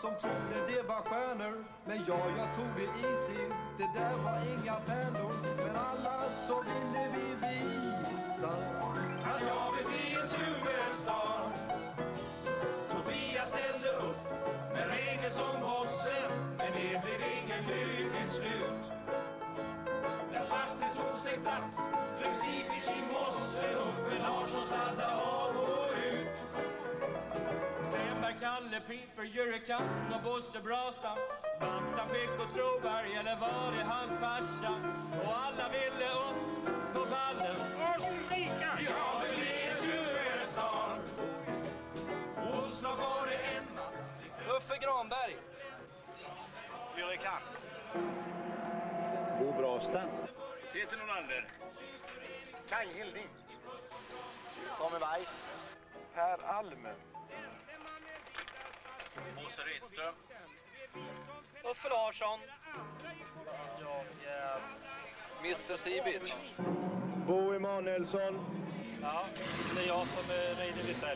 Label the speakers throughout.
Speaker 1: som trodde det var stjärnor. Men jag tog det easy, det där var inga pärlor. Men alla så ville vi visa
Speaker 2: att jag vill bli en superstar. Tobias ställde upp med regler som bossen, men det blev ingen kul till slut. När Svarte tog sig plats, flög Sipic i mosse, Uffe Larsson sladdade av och ut. Stenberg, Kalle, Piper, Jurikan och Bosse Brasta. Bamsan fick och Troberg, eller var det hans farsa? Och alla ville upp på pallen och skrika: jag vill bli en superstar. Och snart var det Emma,
Speaker 1: Uffe Granberg,
Speaker 2: Jurikan,
Speaker 3: Bo Brasta,
Speaker 2: Peter Nolander, Kaj Hilding,
Speaker 1: Tommy Weiss,
Speaker 4: Per Almen,
Speaker 2: Bosse Rydström,
Speaker 1: Uffe Larsson, Mr. Sibic,
Speaker 3: Bo Emanuelsson.
Speaker 4: ja, det är jag som är Reine Wiesel.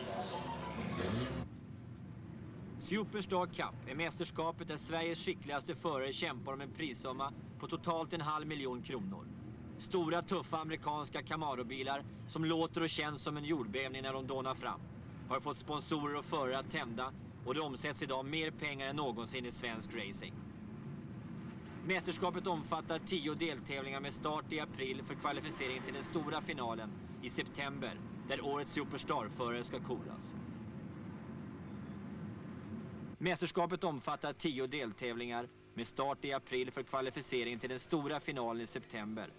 Speaker 5: Superstar Cup är mästerskapet där Sveriges skickligaste förare kämpar om en prissumma på totalt 500 000 kronor. Stora tuffa amerikanska Camaro-bilar som låter och känns som en jordbävning när de dånar fram har fått sponsorer och förare att tända, och det omsätts idag mer pengar än någonsin i svensk racing. Mästerskapet omfattar 10 deltävlingar med start i april för kvalificering till den stora finalen i september, där årets superstarförare ska koras. Mästerskapet omfattar 10 deltävlingar med start i april för kvalificering till den stora finalen i september.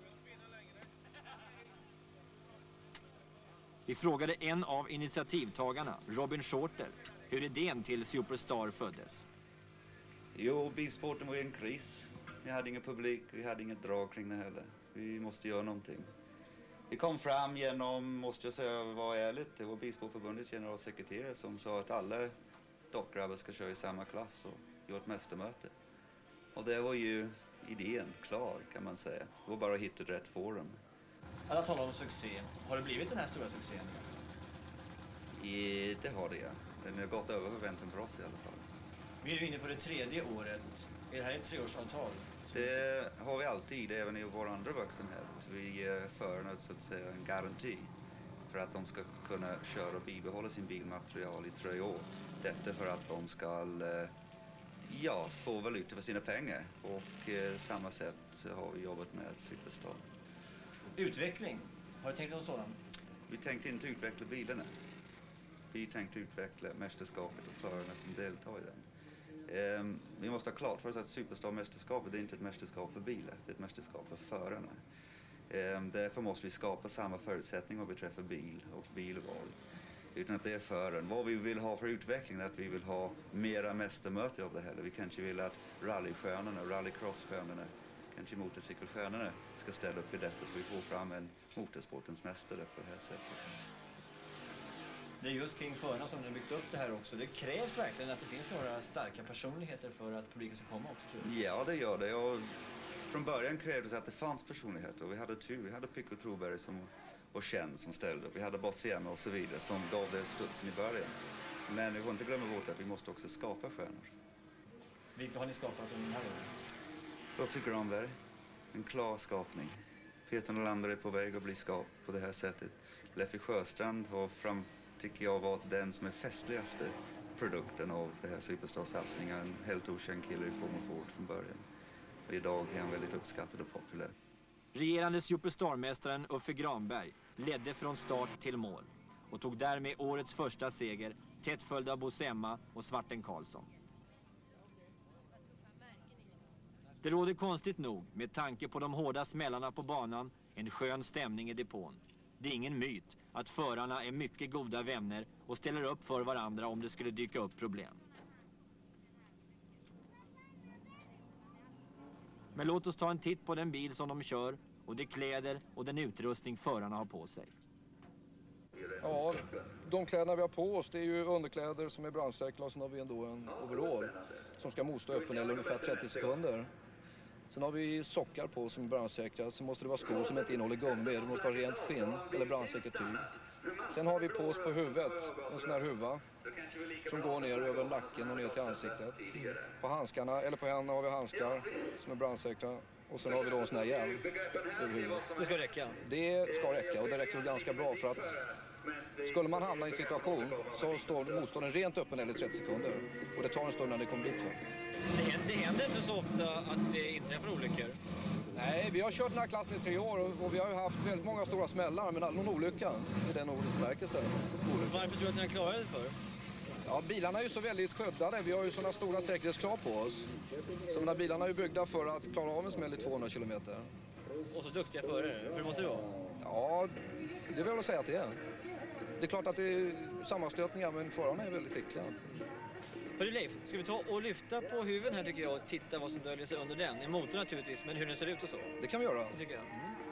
Speaker 5: Vi frågade en av initiativtagarna, Robin Shorter, hur idén till Superstar föddes.
Speaker 6: Jo, bilsporten var en kris. Vi hade ingen publik, vi hade inget drag kring det heller. Vi måste göra någonting. Vi kom fram genom, måste jag säga, var ärligt, det var Bilsportförbundets generalsekreterare som sa att alla dockgrabbar ska köra i samma klass och göra ett mästermöte. Och det var ju idén klar, kan man säga. Det var bara att hitta rätt forum.
Speaker 7: Alla talar om succé. Har det blivit den här stora succén?
Speaker 6: Det har det, ja. Den har gått över förväntan för oss i alla fall.
Speaker 7: Vi är inne på det 3:e året. Är det här ett 3-årsavtal?
Speaker 6: Det har vi alltid, även i vår andra verksamhet. Vi ger förarna så att säga en garanti för att de ska kunna köra och bibehålla sin bilmaterial i 3 år. Detta för att de ska få valuta för sina pengar. Och samma sätt har vi jobbat med Superstar.
Speaker 7: Utveckling. Har du tänkt om sådan?
Speaker 6: Vi tänkte inte utveckla bilarna. Vi tänkte utveckla mästerskapet och förarna som deltar i den. Vi måste ha klart för oss att Superstar-mästerskapet är inte ett mästerskap för bilar, det är ett mästerskap för förarna. Därför måste vi skapa samma förutsättningar vad beträffar bil och bilval. Utan att det är föraren. Vad vi vill ha för utveckling är att vi vill ha mera mästermöte av det här. Vi kanske vill att rallystjärnorna, rallycrossstjärnorna, kanske motorcykelstjärnorna ska ställa upp i detta så vi får fram en motorsportens mästare på det här sättet.
Speaker 7: Det är just kring förarna som ni har byggt upp det här också. Det krävs verkligen att det finns några starka personligheter för att publiken ska komma också, tror jag.
Speaker 6: Ja, det gör det. Och från början krävdes att det fanns personligheter. Och vi hade tur. Vi hade Pico Troberg som var känd som ställde upp. Vi hade Bossiema och så vidare som gav det studsen i början. Men vi får inte glömma bort att vi måste också skapa stjärnor.
Speaker 7: Vilka har ni skapat under den här åren?
Speaker 6: Uffe Granberg, en klar skapning. Peter Nolander är på väg att bli skap på det här sättet. Leffe Sjöstrand har tycker jag var den som är festligaste produkten av det här Superstar-satsningen. En helt okänd kille i form och Ford från början. Och idag är han väldigt uppskattad och populär.
Speaker 5: Regerande Superstar-mästaren Uffe Granberg ledde från start till mål och tog därmed årets första seger, tätt följd av Bossiema och Svarten Karlsson. Det råder konstigt nog, med tanke på de hårda smällarna på banan, en skön stämning i depån. Det är ingen myt att förarna är mycket goda vänner och ställer upp för varandra om det skulle dyka upp problem. Men låt oss ta en titt på den bil som de kör och de kläder och den utrustning förarna har på sig.
Speaker 8: Ja, de kläderna vi har på oss, det är ju underkläder som är brandsäkra och sen har vi ändå en overall som ska motstå öppen eller ungefär 30 sekunder. Sen har vi sockar på som är brandsäkra, så måste det vara skor som inte innehåller gummi, det måste vara rent skinn eller brandsäkert tyg. Sen har vi pås på huvudet, en sån här huva som går ner över nacken och ner till ansiktet. På handskarna, eller på händerna har vi handskar som är brandsäkra. Och sen har vi då en sån här hjälm över huvudet.
Speaker 7: Det ska räcka?
Speaker 8: Det ska räcka, och det räcker ganska bra, för att skulle man hamna i en situation så står motståndaren rent öppen eller 30 sekunder. Och det tar en stund när det kommer dit.
Speaker 7: Det händer inte så ofta att det inträffar olyckor?
Speaker 8: Nej, vi har kört den här klassen i 3 år och vi har ju haft väldigt många stora smällar, men aldrig någon olycka i den bemärkelsen.
Speaker 7: Varför tror du att ni har klarat det för?
Speaker 8: Ja, bilarna är ju så väldigt skyddade. Vi har ju sådana stora säkerhetskrav på oss. Så de här bilarna är ju byggda för att klara av en smäll i 200 kilometer.
Speaker 7: Och så duktiga förare, hur måste det vara?
Speaker 8: Ja, det vill jag väl säga att det är. Det är klart att det är sammanstötningar, men förarna är väldigt skickliga.
Speaker 7: Hörru Leif, ska vi ta och lyfta på huven här tycker jag och titta vad som döljer sig under den? I motorn naturligtvis, men hur den ser ut och så.
Speaker 8: Det kan vi göra.
Speaker 7: Det tycker jag.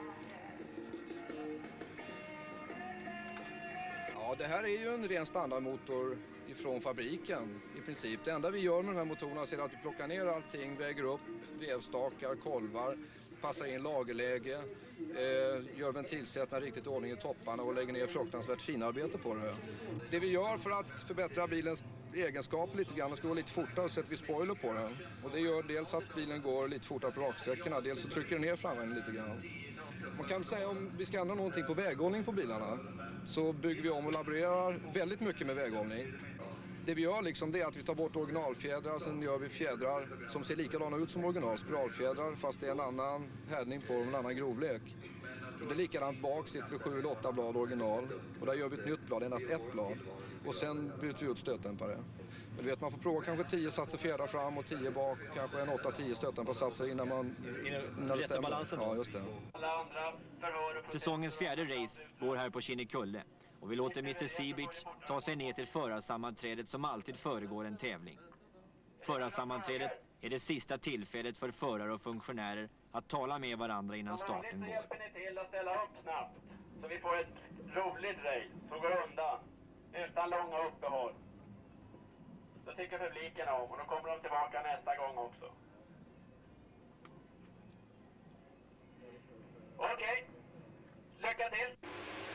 Speaker 8: Ja, det här är ju en ren standardmotor ifrån fabriken i princip. Det enda vi gör med de här motorerna är att vi plockar ner allting, väger upp vevstakar, kolvar, passar in lagerläge, gör ventilsättningar riktigt i ordning i topparna och lägger ner fruktansvärt finarbete på det. Det vi gör för att förbättra bilens egenskaper lite grann, det ska gå lite fortare, och sätter vi spoiler på den. Och det gör dels att bilen går lite fortare på raksträckorna, dels så trycker den ner framvändan lite grann. Man kan säga om vi ska ändra någonting på väghållning på bilarna så bygger vi om och laborerar väldigt mycket med väghållning. Det vi gör liksom det är att vi tar bort originalfjädrar, sen gör vi fjädrar som ser likadana ut som original, spiralfjädrar, fast det är en annan härdning på dem, en annan grovlek. Det är likadant bak, sitter det 7 eller 8 blad original, och där gör vi ett nytt blad, endast ett blad. Och sen byter vi ut stötdämpare. Du vet, man får prova kanske 10 satser fjädrar fram och 10 bak, kanske en 8-10 stötdämparsatser innan det stämmer.
Speaker 7: Balansen.
Speaker 8: Ja, just det.
Speaker 5: Säsongens 4:e race går här på Kinnekulle. Och vi låter Mr. Seabeach ta sig ner till förarsammanträdet som alltid föregår en tävling. Förarsammanträdet är det sista tillfället för förare och funktionärer att tala med varandra innan starten går.
Speaker 2: Hjälper ni till att ställa upp snabbt så vi får ett roligt race som går undan utan långa uppehåll. Så tycker publiken om, och då kommer de tillbaka nästa gång också. Okej, lycka till!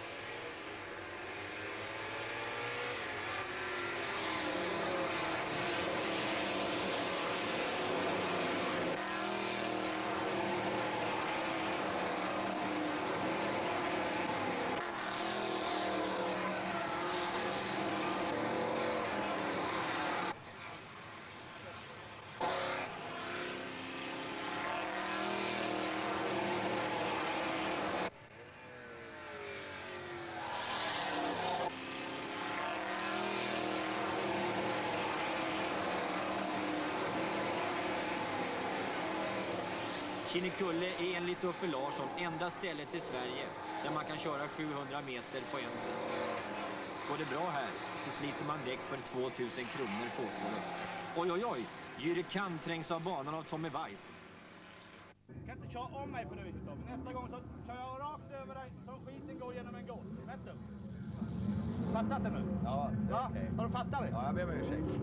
Speaker 5: Kinnekulle är enligt Uffe Larsson enda stället i Sverige där man kan köra 700 meter på en sväng. Går det bra här så sliter man däck för 2000 kronor, påstår Uffe. Oj, oj, oj! Jyri Kann trängs av banan av Tommy Weiss.
Speaker 9: Du kan inte köra om mig på det viset, Tommy. Nästa gång så kör jag rakt över dig så skiten går genom en gård. Vet du? Fattat det nu?
Speaker 7: Ja, det är okej.
Speaker 9: Har du fattat det?
Speaker 7: Ja, jag ber om ursäkt.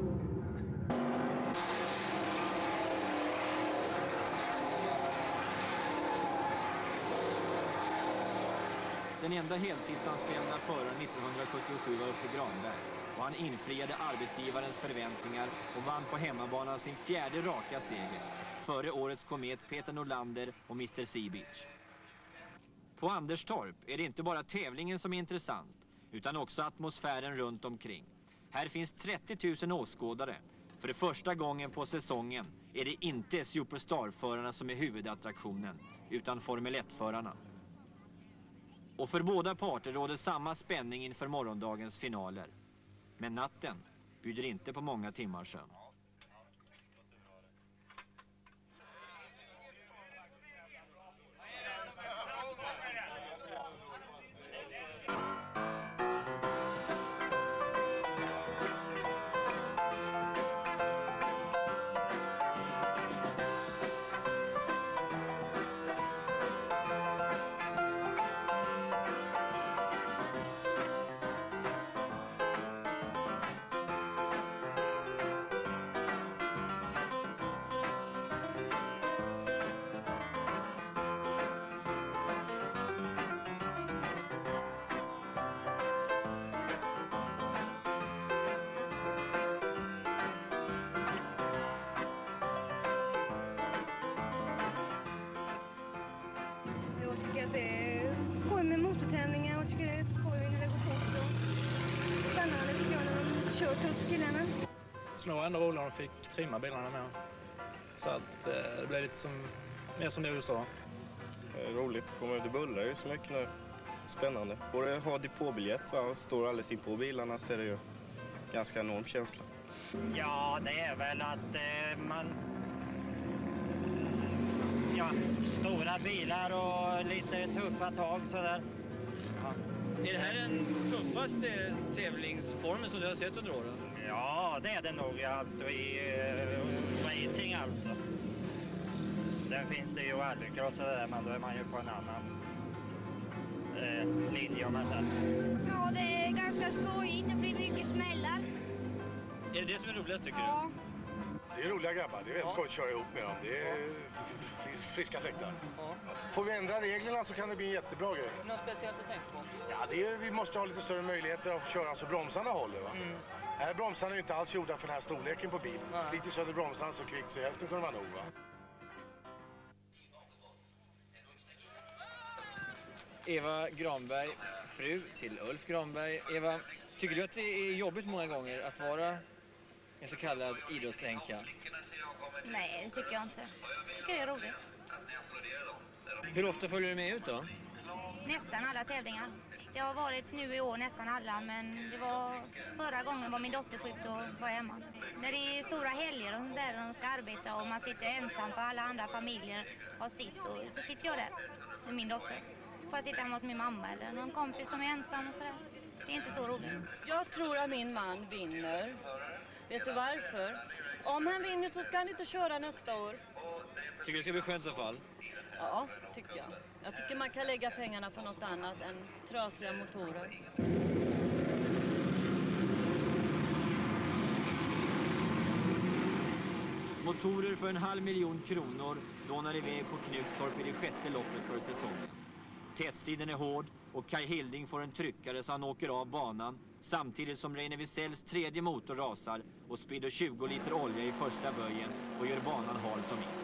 Speaker 5: Den enda heltidsanställda föraren 1977 var Uffe Granberg, och han infriade arbetsgivarens förväntningar och vann på hemmabanan sin 4:e raka seger, före årets komet Peter Norlander och Mr. Seabeach. På Anderstorp är det inte bara tävlingen som är intressant, utan också atmosfären runt omkring. Här finns 30 000 åskådare. För det första gången på säsongen är det inte Superstar-förarna som är huvudattraktionen, utan Formel 1-förarna. Och för båda parter råder samma spänning inför morgondagens finaler. Men natten bjuder inte på många timmars sömn.
Speaker 10: att det är skoj med motortävlingar och tycker det är skoj när det går fort och spännande tycker jag när de kör tufft killarna.
Speaker 11: Så nog ändå roligt när de fick trimma bilarna med. Så att det blev lite mer som det i USA.
Speaker 3: Det är roligt att komma ut och bullra ju så mycket nu. Spännande. Och det har depåbiljett och står alldeles in på bilarna så är det ju ganska enorm känsla.
Speaker 9: Ja, det är väl att man... Ja, stora bilar och lite tuffa tag sådär.
Speaker 7: Ja. Är det här den tuffaste tävlingsformen som du har sett under åren?
Speaker 9: Ja, det är det nog alltså i racing alltså. Sen finns det ju rallycross och där, men då är man ju på en annan linje om man säger.
Speaker 10: Ja, det är ganska skojigt. Det blir mycket smällar.
Speaker 7: Är det det som är roligast tycker
Speaker 12: du? Det är roliga grabbar. Det är väldigt skoj att köra ihop med dem. Det är friska fläktar.
Speaker 7: Ja.
Speaker 12: Får vi ändra reglerna så kan det bli en jättebra grej.
Speaker 7: Något speciellt att tänka på?
Speaker 12: Ja, vi måste ha lite större möjligheter att köra så bromsarna håller. Va? Här bromsarna är ju inte alls gjorda för den här storleken på bilen. Sliter sönder bromsarna så kvickt så hälften kunde vara nog. Va?
Speaker 7: Eva Granberg, fru till Ulf Granberg. Eva, tycker du att det är jobbigt många gånger att vara en så kallad idrottsänka?
Speaker 10: Nej, det tycker jag inte. Jag tycker det är roligt.
Speaker 7: Hur ofta följer du med ut då?
Speaker 10: Nästan alla tävlingar. Det har varit nu i år nästan alla, men det var förra gången var min dotter sjuk och var hemma. När det är stora helger och där de ska arbeta och man sitter ensam för alla andra familjer har sitt och så sitter jag där med min dotter. Får jag sitta hemma hos min mamma eller någon kompis som är ensam och sådär. Det är inte så roligt.
Speaker 13: Jag tror att min man vinner. Vet du varför? Om han vinner så ska han inte köra nästa år.
Speaker 7: Tycker du det ska bli skönt i så fall?
Speaker 13: Ja, tycker jag. Jag tycker man kan lägga pengarna på något annat än trasiga motorer.
Speaker 5: Motorer för 500 000 kronor lånar iväg på Knutstorp i det sjätte loppet för säsongen. Tätstriden är hård och Kai Hilding får en tryckare så han åker av banan samtidigt som Reine Wiesells tredje motor rasar och sprider 20 liter olja i första böjen och gör banan hal som is.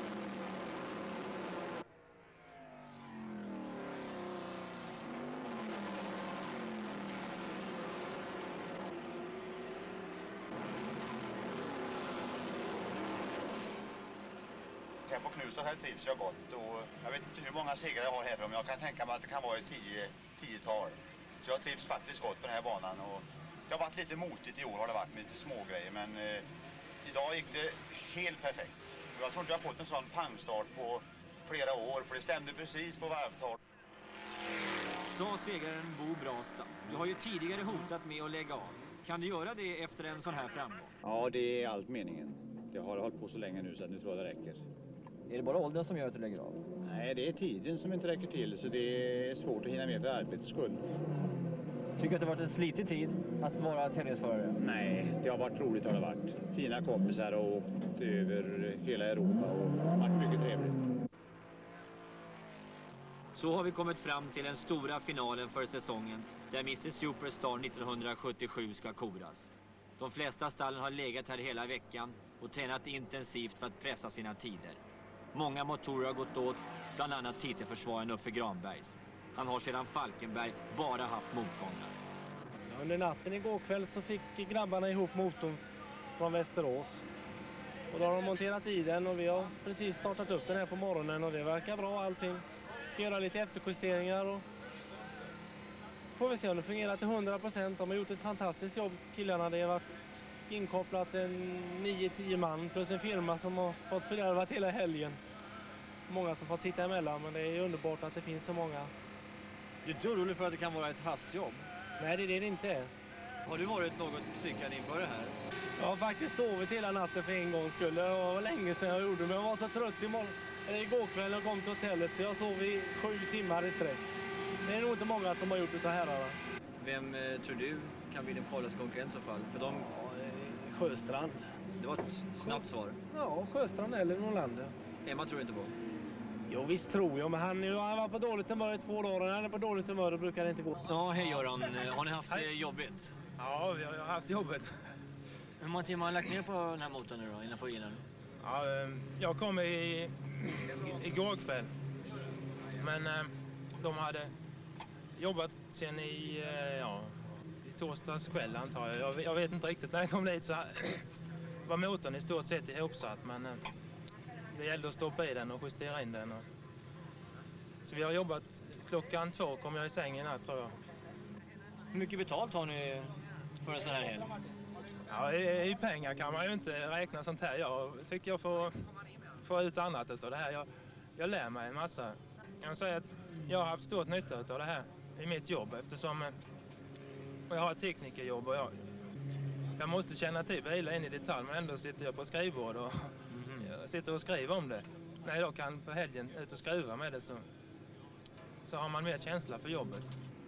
Speaker 14: Här på Knut så här trivs jag gott och jag vet inte hur många segrar jag har här men jag kan tänka mig att det kan vara ett 10-tal. Så jag trivs faktiskt gott på den här banan och det har varit lite motigt i år har det varit med lite smågrejer men idag gick det helt perfekt. Och jag tror inte jag har fått en sån pangstart på flera år för det stämde precis på varvtal.
Speaker 5: Sa segraren Bo Brasta. Du har ju tidigare hotat med att lägga av. Kan du göra det efter en sån här framgång?
Speaker 15: Ja, det är allt meningen. Jag har hållit på så länge nu så att nu tror jag det räcker.
Speaker 7: Är det bara åldern som gör att du lägger av?
Speaker 15: Nej, det är tiden som inte räcker till så det är svårt att hinna med för arbetets skull.
Speaker 7: Tycker du att det har varit en slitig tid att vara tennisförare?
Speaker 15: Nej, det har varit roligt har det varit. Fina kompisar och åkt över hela Europa och varit mycket trevligt.
Speaker 5: Så har vi kommit fram till den stora finalen för säsongen där Mr. Superstar 1977 ska koras. De flesta stallen har legat här hela veckan och tränat intensivt för att pressa sina tider. Många motorer har gått åt, bland annat titelförsvararen Uffe Granbergs. Han har sedan Falkenberg bara haft motgångar.
Speaker 16: Under natten igår kväll så fick grabbarna ihop motorn från Västerås. Och då har de monterat i den och vi har precis startat upp den här på morgonen och det verkar bra allting. Ska göra lite efterjusteringar och får vi se om det fungerar till 100%. De har gjort ett fantastiskt jobb killarna. Det har varit inkopplat en 9-10 man plus en firma som har fått fördärvat hela helgen. Många som fått sitta emellan men det är underbart att det finns så många.
Speaker 7: Du är inte orolig för att det kan vara ett hastjobb?
Speaker 16: Nej, det är det inte är.
Speaker 7: Har du varit något psykad inför det här?
Speaker 16: Jag har faktiskt sovit hela natten för en gångs skull. Det var länge sedan jag gjorde men jag var så trött igår kväll och kom till hotellet så jag sov i 7 timmar i sträck. Det är nog inte många som har gjort det här herrarna.
Speaker 7: Vem tror du kan bli din farligaste konkurrent i så fall? För
Speaker 16: Sjöstrand.
Speaker 7: Det var ett snabbt svar.
Speaker 16: Ja, Sjöstrand eller Norrlander.
Speaker 7: Emma tror du inte på?
Speaker 16: Jo, visst tror jag, men han var på dåligt humör i 2 dagar. När han är på dåligt humör då brukar det inte gå.
Speaker 7: Ja, hej Göran. Har ni haft det jobbigt?
Speaker 16: Ja, vi har haft jobbet.
Speaker 7: Hur många timmar har ni lagt ner på den här motorn nu då, innan få in den?
Speaker 16: Ja, jag kom igår kväll. Men de hade jobbat sen i torsdags kväll antar jag. Jag vet inte riktigt när jag kom dit så var motorn i stort sett ihopsatt, men det gällde att stoppa i den och justera in den. Så vi har jobbat, klockan 2 kom jag i sängen här tror jag.
Speaker 5: Hur mycket betalt har ni för en sån här helg?
Speaker 16: Ja, i pengar kan man ju inte räkna sånt här. Jag tycker jag får ut annat av det här. Jag lär mig en massa. Jag vill säga att jag har haft stort nytta av det här i mitt jobb eftersom jag har ett teknikerjobb och jag måste känna till bilar in i detalj, men ändå sitter jag på skrivbord och jag sitter och skriver om det. När jag kan på helgen ut och skruva med det så har man mer känsla för jobbet.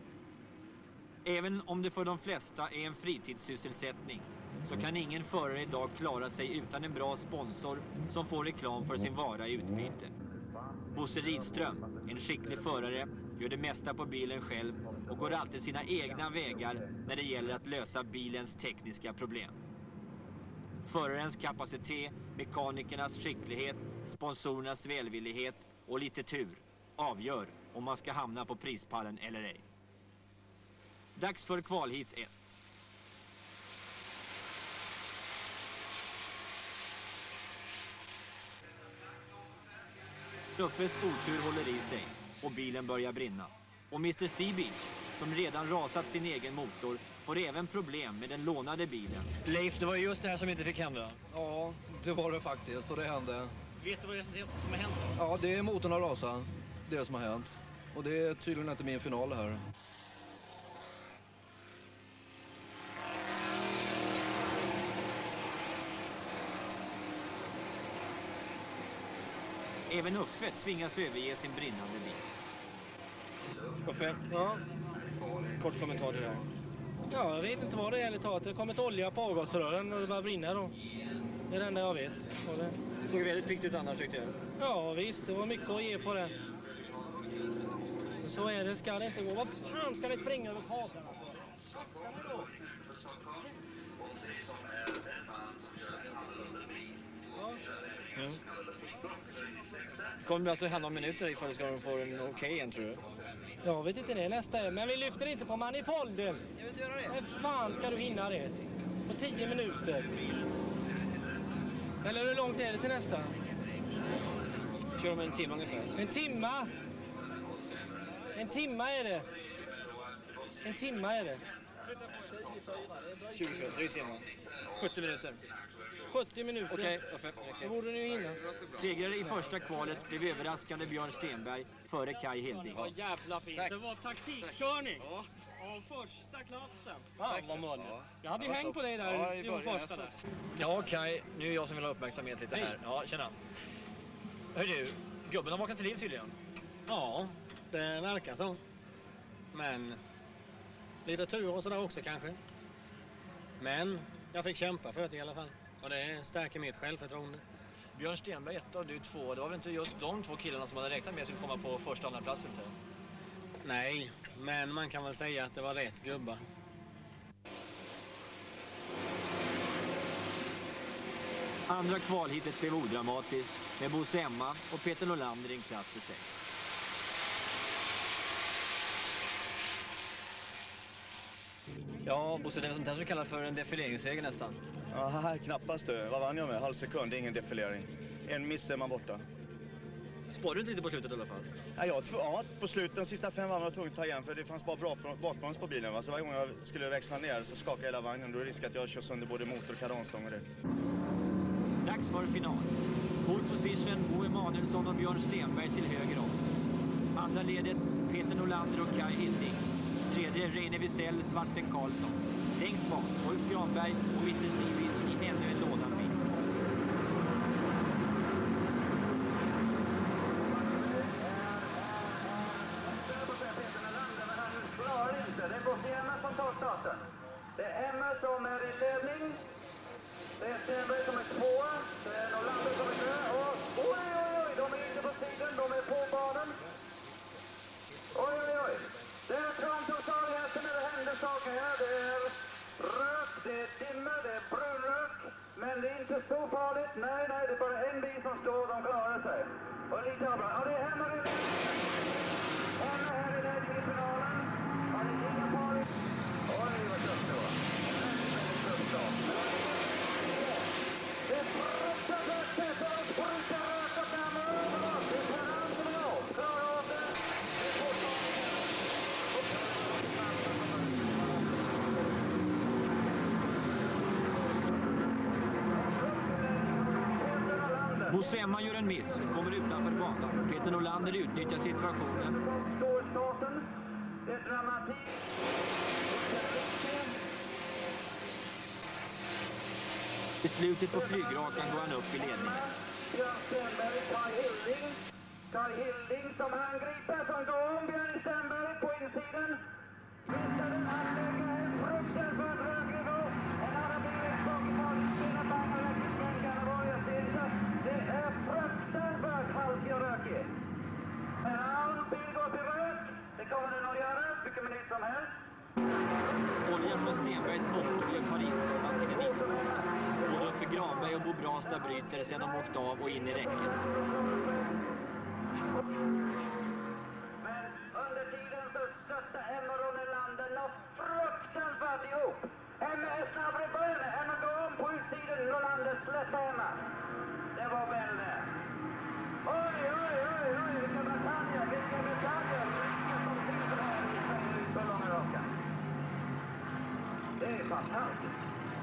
Speaker 5: Även om det för de flesta är en fritidssysselsättning så kan ingen förare idag klara sig utan en bra sponsor som får reklam för sin vara i utbyte. Bosse Ridström, en skicklig förare, gör det mesta på bilen själv och går alltid sina egna vägar när det gäller att lösa bilens tekniska problem. Förarens kapacitet, mekanikernas skicklighet, sponsorernas välvillighet och lite tur avgör om man ska hamna på prispallen eller ej. Dags för kvalhit 1. Uffes otur håller i sig och bilen börjar brinna. Och Mr. Seabeach, som redan rasat sin egen motor, får även problem med den lånade bilen.
Speaker 7: Leif, det var just det här som inte fick hända.
Speaker 8: Ja, det var det faktiskt och det hände.
Speaker 7: Vet du vad det är som har hänt?
Speaker 8: Ja, det är motorn har rasat. Det är det som har hänt. Och det är tydligen inte min final här.
Speaker 5: Även Uffe tvingas överge sin brinnande bil.
Speaker 7: Uffe?
Speaker 16: Ja?
Speaker 7: Kort kommentar till det här.
Speaker 16: Ja, jag vet inte vad det gäller taget. Det kom ett olja på avgasrören och det började brinna då. Det är det enda jag vet.
Speaker 7: Det såg väldigt piggt ut annars tyckte jag.
Speaker 16: Ja visst, det var mycket att ge på det. Så är det, ska det inte gå. Vad fan ska ni springa över kablarna?
Speaker 7: Mm. Kommer det alltså hända om minuter ifall de får en okej igen tror du?
Speaker 16: Jag vet inte det nästa, men vi lyfter inte på manifolden.
Speaker 7: Jag vill inte göra det.
Speaker 16: Hur fan ska du hinna det? På 10 minuter. Eller hur långt är det till nästa?
Speaker 7: Kör de en timme ungefär?
Speaker 16: En timma! En timma är det. En timma är det.
Speaker 7: 24, drygt timme. 70 minuter.
Speaker 16: 70 minuter.
Speaker 7: Okej.
Speaker 16: Då borde ni hinna.
Speaker 5: Segrare i första kvalet blev överraskande Björn Stenberg före Kai Hilding.
Speaker 16: Ja, jävla fint. Det var taktikkörning. Ja. Av första klassen. Fan vad mål. Jag hade ju hängt på dig där i de första där.
Speaker 7: Ja, Kai, nu är jag som vill ha uppmärksamhet lite här. Ja, tjena. Hör du, gubben har vaknat till liv tydligen.
Speaker 17: Ja, det verkar så. Men lite tur och sådär också kanske. Men jag fick kämpa för det i alla fall. Och det stärker mitt självförtroende.
Speaker 7: Björn Stenberg 1 och du 2. Det var väl inte just de 2 killarna som hade räknat med sig att komma på första och andra platsen till?
Speaker 17: Nej, men man kan väl säga att det var rätt gubbar.
Speaker 5: Andra kvalhitet blev odramatiskt med Bosse Emma och Peter Nolander i en klass för sig.
Speaker 7: Ja, Bosse, det är sånt här som kallar för en defileringsseger nästan.
Speaker 18: Ja, knappast du. Vad vann jag med? Halv sekund, ingen defilering. En miss är man borta.
Speaker 7: Spårade du inte lite på slutet i alla fall?
Speaker 18: Ja, på slutet, de sista 5 varven var jag tvungen att ta igen för det fanns bara bra bakbroms på bilen. Va? Så varje gång jag skulle växla ner så skakade hela vagnen. Då är det risk att jag kör sönder både motor och kardanstång och det.
Speaker 5: Dags för final. Pole position, Bo Emanuelsson och Björn Stenberg till höger om sig. Andra ledet Peter Nolander och Kai Hilding. Tredje Reine Wiesel, Svarte Karlsson. Längst bak Ulf Granberg och Mr. Seabeach i ännu en lådan bil.
Speaker 2: Det är Bosse Emma som tar starten. Det är Emma som är i ledning. Det är Stenberg som är 2. Det är Nolander som är 3. Och oj, de är inte på tiden. De är på banan. Oj. Det är framtorgsaligheten när det händer saker här. Det är rök, det är dimmer, det är brunrök. Men det är inte så farligt. Nej, det är bara en bil som står och de klarar sig. Och lite avbrott. Ja, det är hemma redan. Hemma här i ledningen i finalen. Har ni inga farligt? Oj, vad tufft det var. Väldigt tufft då. Det är fruktansvärt tätt och de sprutar rakt och dammar överallt. Det är Per Andersson och jag. Klara av det. Det är fortfarande.
Speaker 5: Bosemma gör en miss och kommer utanför banan. Peter Nolander utnyttjar situationen.
Speaker 2: Storstaten. Det är dramatik.
Speaker 5: I slutet på flygrakan går han upp i ledningen.
Speaker 2: Björn Stenberg, Kai Hilding som angriper som går om Björn Stenberg på insidan. Missar den, han lägger en fruktansvärt hög nivå. En annan bil är språkmål, sina bangar lägger svängarna var jag ser inte. Det är fruktansvärt halkig och rökig. En annan bil går till rök. Det kommer den att göra, vilken minut som helst.
Speaker 5: Olja från Stenbergs motor gör Parisbanan till en isbana. Både Uffe Granberg och Bo Brastad bryter sedan de åkt av och in i räcket.
Speaker 2: Men under tiden så stöttar Emma Ronelander något fruktansvärt ihop. Emma är snabbare i början. Emma går om på utsidan. Nolander släpper Emma. Det var väl det. Oj, oj, oj, oj. Vilka bataljer. Vilka bataljer. Vilka som finns här i Sverige ut på långa raka. Det är fantastiskt.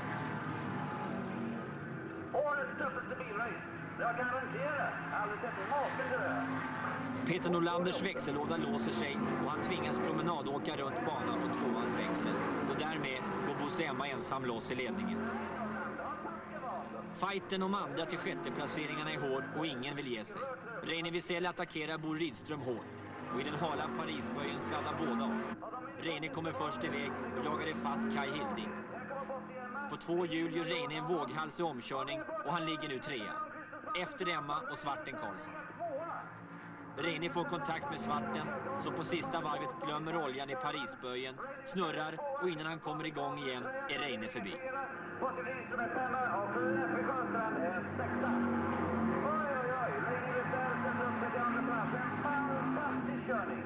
Speaker 2: Årets tuffaste bilrace. Jag garanterar. Jag har aldrig sett maken till det.
Speaker 5: Peter Nolanders växellåda låser sig och han tvingas promenadåka runt banan på tvåans växel. Och därmed går Bosemma ensam loss i ledningen. Fighten om andra till sjätteplaceringarna är hård och ingen vill ge sig. Reine Wiesel attackerar Bo Rydström hårt. Och i den hala Parisböjen sladdar båda av. Reine kommer först iväg och jagar ifatt Kai Hilding. På 2 hjul gör Reine en våghals i omkörning och han ligger nu 3. Efter Emma och Svarten Karlsson. Reine får kontakt med Svarten som på sista varvet glömmer oljan i Parisböjen, snurrar och innan han kommer igång igen är Reine förbi.
Speaker 2: Positiv som är 5 och Leffe Sjöstrand är 6. Oj, oj, oj. Reine Wiesel sätter upp sig till andra plats. En fantastisk körning.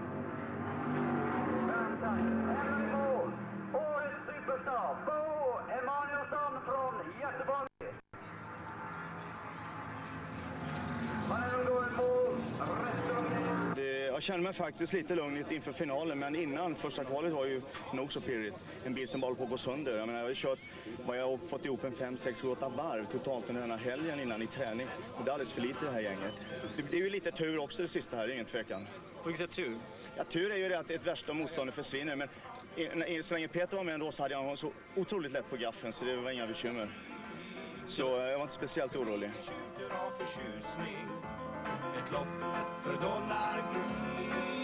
Speaker 2: Fantastiskt. Emma i mål. Årets superstar. Bo Emanuelsson från Göteborg.
Speaker 18: Jag känner mig faktiskt lite lugn inför finalen, men innan första kvalet var ju nog så pirrigt. En bil som bara på att gå sönder. Jag menar, jag har kört vad jag har fått ihop en 5, 6, 8 varv totalt under den här helgen innan i träning. Och det är alldeles för lite det här gänget. Det är ju lite tur också det sista här, ingen tvekan.
Speaker 7: På vilket sätt tur?
Speaker 18: Ja, tur är ju det att ett värsta motståndet försvinner, men så länge Peter var med ändå så hade han så otroligt lätt på gaffeln så det var inga bekymmer. Så jag var inte speciellt orolig.
Speaker 2: Ett lopp för dollargris.